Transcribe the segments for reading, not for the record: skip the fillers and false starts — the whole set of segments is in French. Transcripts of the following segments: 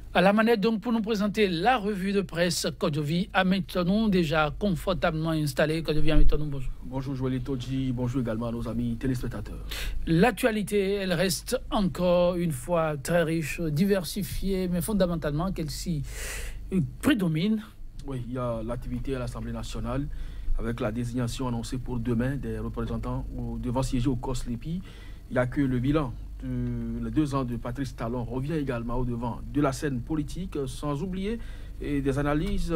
À la manette donc pour nous présenter la revue de presse Kodjovi Ametonou, déjà confortablement installé. Kodjovi Ametonou, bonjour. Bonjour Joël Todji, bonjour également à nos amis téléspectateurs. L'actualité, elle reste encore une fois très riche, diversifiée, mais fondamentalement qu'elle s'y prédomine. Oui, il y a l'activité à l'Assemblée nationale avec la désignation annoncée pour demain des représentants devant siéger au COSLEPI. Il n'y a que le bilan les 2 ans de Patrice Talon revient également au devant de la scène politique, sans oublier des analyses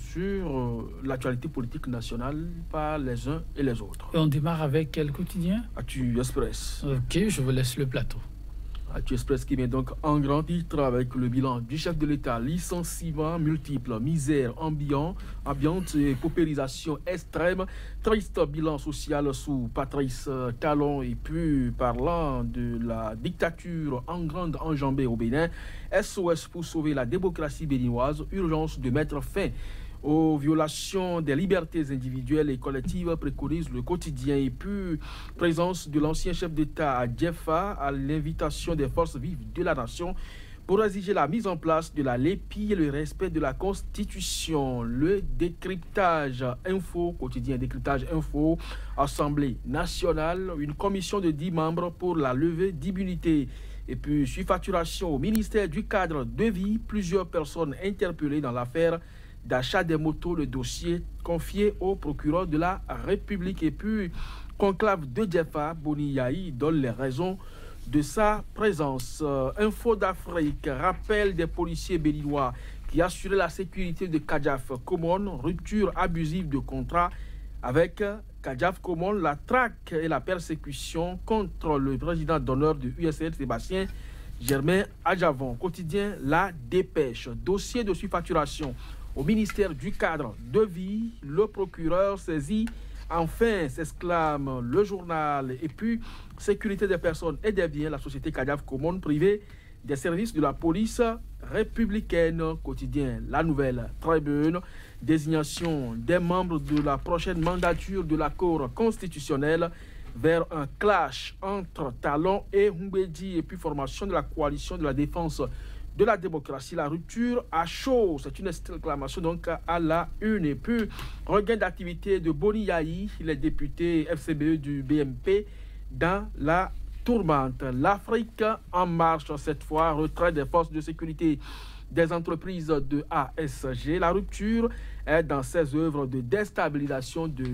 sur l'actualité politique nationale par les uns et les autres. Et on démarre avec quel quotidien? Actu Express. Ok, je vous laisse le plateau. Actu Express qui met donc en grand titre avec le bilan du chef de l'État, licenciement multiple, misère ambiante et paupérisation extrême, triste bilan social sous Patrice Talon et puis parlant de la dictature en grande enjambée au Bénin, SOS pour sauver la démocratie béninoise, urgence de mettre fin aux violations des libertés individuelles et collectives, préconise le quotidien. Et puis, présence de l'ancien chef d'État à Djefa à l'invitation des forces vives de la nation pour exiger la mise en place de la LEPI et le respect de la Constitution. Le décryptage info, quotidien décryptage info, Assemblée nationale, une commission de 10 membres pour la levée d'immunité. Et puis, surfacturation au ministère du cadre de vie, plusieurs personnes interpellées dans l'affaire d'achat des motos, le dossier confié au procureur de la République. Et puis, conclave de Djefa, Boni Yahi donne les raisons de sa présence. Info d'Afrique, rappel des policiers béninois qui assuraient la sécurité de Kadjaf Komon, rupture abusive de contrat avec Kadjaf Komon, la traque et la persécution contre le président d'honneur de USL, Sébastien Germain Adjavon. Quotidien, la dépêche, dossier de surfacturation au ministère du cadre de vie, le procureur saisit. Enfin, s'exclame le journal. Et puis, sécurité des personnes et des biens, la société Kadjaf Komon privée des services de la police républicaine. Quotidien, la nouvelle tribune, désignation des membres de la prochaine mandature de la Cour constitutionnelle vers un clash entre Talon et Humbedi. Et puis, formation de la coalition de la défense de la démocratie, la rupture à chaud, c'est une exclamation donc à la une. Et puis, regain d'activité de Boni Yahi, les députés FCBE du BMP dans la tourmente. L'Afrique en marche cette fois, retrait des forces de sécurité des entreprises de ASG. La rupture est dans ses œuvres de déstabilisation de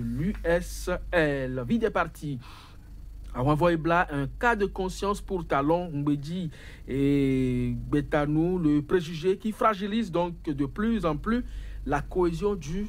l'USL. Vie des partis. À Renvoyebla, un cas de conscience pour Talon, Mbedi et Betanou, le préjugé qui fragilise donc de plus en plus la cohésion du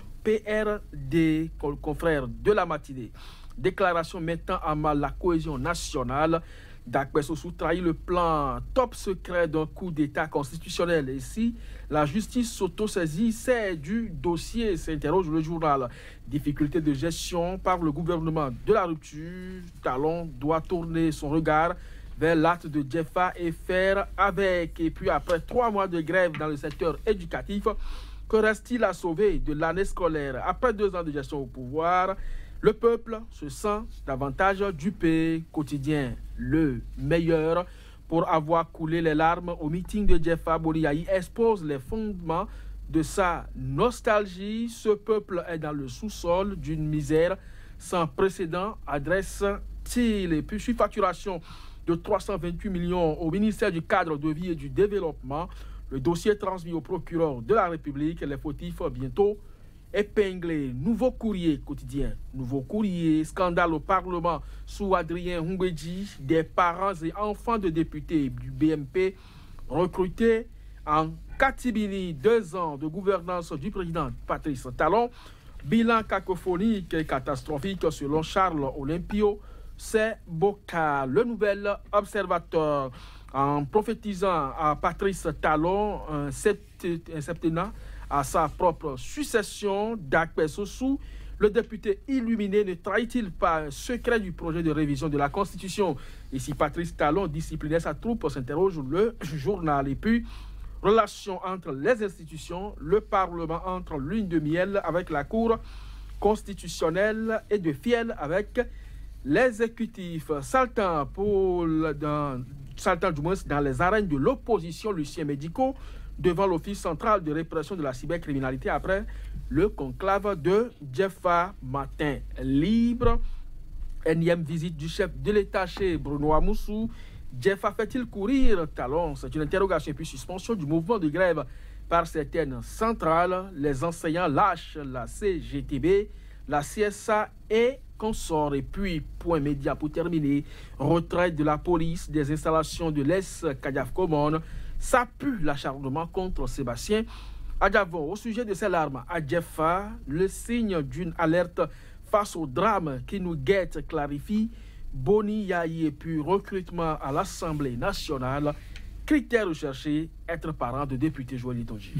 PRD, confrère de la matinée. Déclaration mettant à mal la cohésion nationale. Dakbesossou trahit le plan top secret d'un coup d'État constitutionnel. Et si la justice s'auto-saisit, c'est du dossier, s'interroge le journal. Difficulté de gestion par le gouvernement de la rupture. Talon doit tourner son regard vers l'acte de Djefa et faire avec. Et puis après 3 mois de grève dans le secteur éducatif, que reste-t-il à sauver de l'année scolaire? Après 2 ans de gestion au pouvoir, le peuple se sent davantage dupé. Quotidien, le meilleur pour avoir coulé les larmes au meeting de Djefa. Boni Yahi expose les fondements de sa nostalgie. Ce peuple est dans le sous-sol d'une misère sans précédent, adresse-t-il. Et puis, surfacturation de 328 millions au ministère du cadre de vie et du développement. Le dossier transmis au procureur de la République. Les fautifs bientôt épinglé. Nouveau courrier quotidien. Nouveau courrier. Scandale au Parlement sous Adrien Humbedi. Des parents et enfants de députés du BMP recrutés en catimini. 2 ans de gouvernance du président Patrice Talon. Bilan cacophonique et catastrophique selon Charles Olympio. C'est Boca, le nouvel observateur, en prophétisant à Patrice Talon un septennat à sa propre succession. Dakbesossou, le député illuminé, ne trahit-il pas un secret du projet de révision de la Constitution? Et si Patrice Talon disciplinait sa troupe, s'interroge le journal. Et puis, relation entre les institutions, le Parlement entre lune de miel avec la Cour constitutionnelle et de fiel avec l'exécutif. Saltant du moins dans les arènes de l'opposition, Lucien Médico devant l'Office central de répression de la cybercriminalité après le conclave de Jeffa Matin Libre. Énième visite du chef de l'État chez Bruno Amoussou. Jeffa fait-il courir talon? C'est une interrogation et puis suspension du mouvement de grève par certaines centrales. Les enseignants lâchent la CGTB, la CSA et consorts. Et puis, point média pour terminer, retrait de la police des installations de l'ES-Kadiaf Common. Ça pue l'acharnement contre Sébastien Adjavon. Au sujet de ces larmes à Jeffa, le signe d'une alerte face au drame qui nous guette clarifie. Boni Yahi et puis recrutement à l'Assemblée nationale. Critères recherchés, être parent de député Joël Itonji.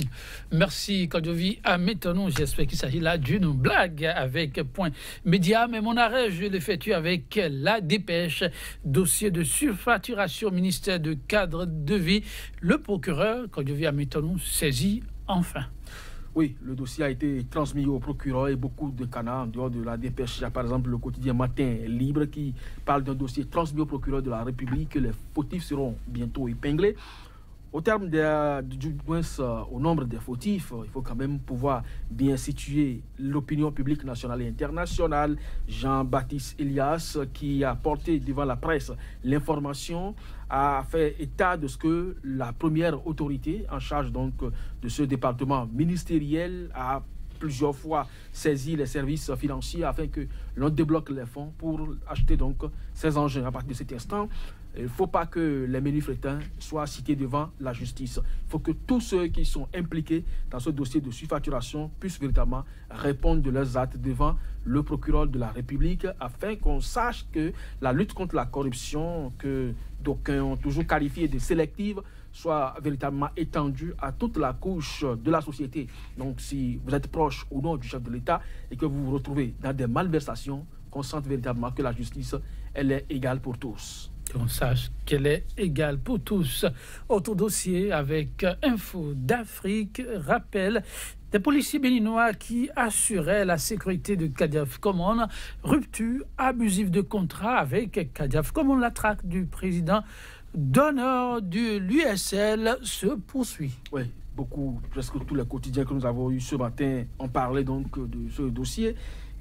Merci, Kodjovi. Maintenant, j'espère qu'il s'agit là d'une blague avec Point Média, mais mon arrêt, je l'effectue avec la dépêche. Dossier de surfacturation, ministère de cadre de vie. Le procureur, Kodjovi Ametonou, saisit enfin. Oui, le dossier a été transmis au procureur et beaucoup de canards en dehors de la dépêche. Il y a par exemple le quotidien Matin Libre qui parle d'un dossier transmis au procureur de la République. Les fautifs seront bientôt épinglés. Au terme du moins au nombre des fautifs, il faut quand même pouvoir bien situer l'opinion publique nationale et internationale. Jean-Baptiste Elias, qui a porté devant la presse l'information, a fait état de ce que la première autorité en charge donc de ce département ministériel a plusieurs fois saisi les services financiers afin que l'on débloque les fonds pour acheter donc ces engins. À partir de cet instant, il ne faut pas que les ménifrétins soient cités devant la justice. Il faut que tous ceux qui sont impliqués dans ce dossier de surfacturation puissent véritablement répondre de leurs actes devant le procureur de la République afin qu'on sache que la lutte contre la corruption, que d'aucuns ont toujours qualifiée de sélective, soit véritablement étendue à toute la couche de la société. Donc si vous êtes proche ou non du chef de l'État et que vous vous retrouvez dans des malversations, qu'on sente véritablement que la justice, elle est égale pour tous. Qu'on sache qu'elle est égale pour tous. Autre dossier avec Info d'Afrique, rappel des policiers béninois qui assuraient la sécurité de Kadiaf Common. Rupture abusive de contrat avec Kadiaf Common. La traque du président d'honneur de l'USL se poursuit. Oui, presque tous les quotidiens que nous avons eus ce matin ont parlé donc de ce dossier.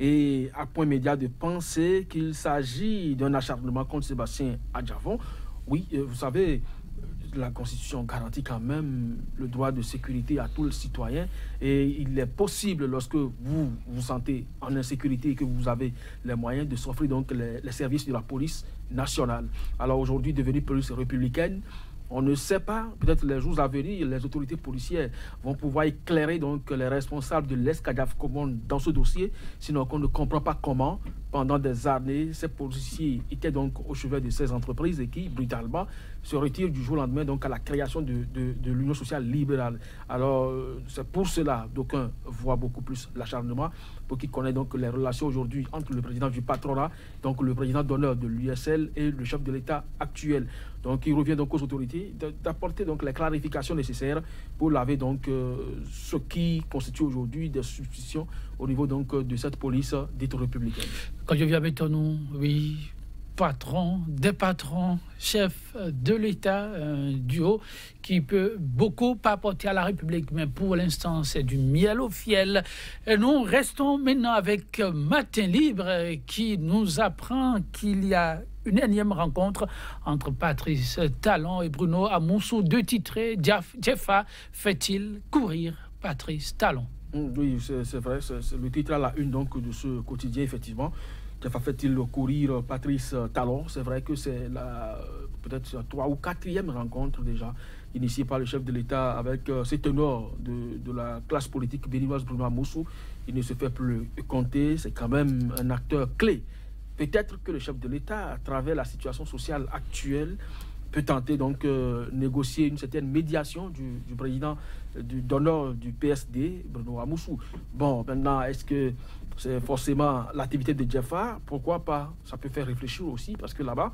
Et à Point Média de penser qu'il s'agit d'un acharnement contre Sébastien Adjavon. Oui, vous savez, la Constitution garantit quand même le droit de sécurité à tout le citoyen. Et il est possible, lorsque vous vous sentez en insécurité et que vous avez les moyens de s'offrir donc les services de la police nationale. Alors aujourd'hui, devenue police républicaine, on ne sait pas, peut-être les jours à venir, les autorités policières vont pouvoir éclairer donc les responsables de l'ES-Kadiaf Common dans ce dossier, sinon qu'on ne comprend pas comment, pendant des années, ces policiers étaient donc au chevet de ces entreprises et qui, brutalement, se retirent du jour au lendemain donc à la création de l'Union sociale libérale. Alors, c'est pour cela d'aucuns voient beaucoup plus l'acharnement, pour qui connaît donc les relations aujourd'hui entre le président du patronat, donc le président d'honneur de l'USL et le chef de l'État actuel. Donc, il revient donc aux autorités d'apporter donc les clarifications nécessaires pour laver donc ce qui constitue aujourd'hui des suspicions au niveau donc de cette police dite républicaine. Quand je viens avec nous, oui, patron, des patrons, chef de l'État, un duo qui peut beaucoup apporter à la République, mais pour l'instant, c'est du miel au fiel. Et nous restons maintenant avec Matin Libre qui nous apprend qu'il y a une énième rencontre entre Patrice Talon et Bruno Amoussou, deux titrés. Jeffa fait-il courir Patrice Talon? Oui, c'est vrai, c'est le titre à la une donc, de ce quotidien, effectivement. Jeffa fait-il courir Patrice Talon? C'est vrai que c'est peut-être la 3e ou 4e rencontre déjà initiée par le chef de l'État avec ces ténors de la classe politique béninoise Bruno Amoussou. Il ne se fait plus compter, c'est quand même un acteur clé. Peut-être que le chef de l'État, à travers la situation sociale actuelle, peut tenter donc négocier une certaine médiation du président d'honneur du PSD, Bruno Amoussou. Bon, maintenant, est-ce que c'est forcément l'activité de Jeffa? Pourquoi pas? Ça peut faire réfléchir aussi, parce que là-bas,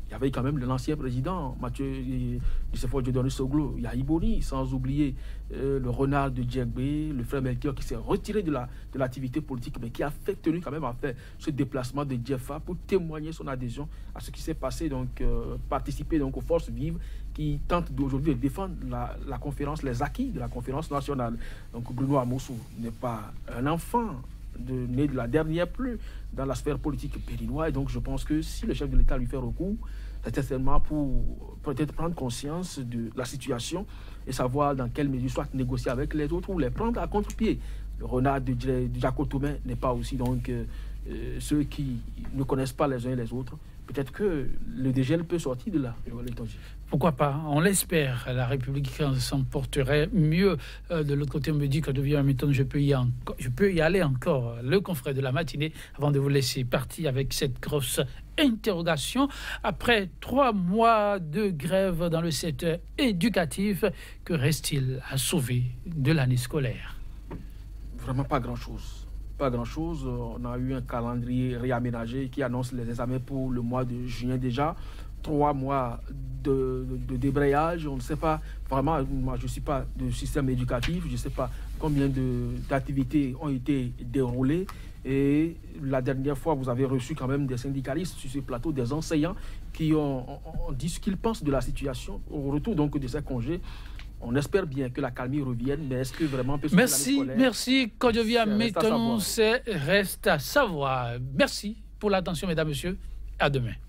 Il y avait quand même l'ancien président, Mathieu Dieudonné Soglo, il y a Ibori, sans oublier le renard de Djegbe, le frère Melchior qui s'est retiré de l'activité politique, mais qui a tenu quand même à faire ce déplacement de Djefa pour témoigner son adhésion à ce qui s'est passé, donc participer donc aux forces vives qui tentent d'aujourd'hui de défendre la conférence, les acquis de la conférence nationale. Donc Bruno Amoussou n'est pas un enfant né de la dernière pluie dans la sphère politique périnoise. Et donc je pense que si le chef de l'État lui fait recours, c'est certainement pour peut-être prendre conscience de la situation et savoir dans quelle mesure soit négocier avec les autres ou les prendre à contre-pied. Le renard de Jaco Toumé n'est pas aussi donc ceux qui ne connaissent pas les uns et les autres. Peut-être que le dégel peut sortir de là. Pourquoi pas? On l'espère. La République s'en porterait mieux. De l'autre côté, on me dit que devient Hamilton, je peux y aller encore. Le confrère de la matinée, avant de vous laisser partir avec cette grosse interrogation. Après 3 mois de grève dans le secteur éducatif, que reste-t-il à sauver de l'année scolaire? Vraiment pas grand-chose. Pas grand-chose. On a eu un calendrier réaménagé qui annonce les examens pour le mois de juin déjà. 3 mois de débrayage. On ne sait pas vraiment, moi je ne suis pas du système éducatif, je ne sais pas combien d'activités ont été déroulées. Et la dernière fois, vous avez reçu quand même des syndicalistes sur ce plateau, des enseignants qui ont dit ce qu'ils pensent de la situation au retour donc de ces congés. On espère bien que la calmie revienne, mais est-ce que vraiment... Merci, Kodjovia Métonon, reste à savoir. Merci pour l'attention, mesdames, messieurs. À demain.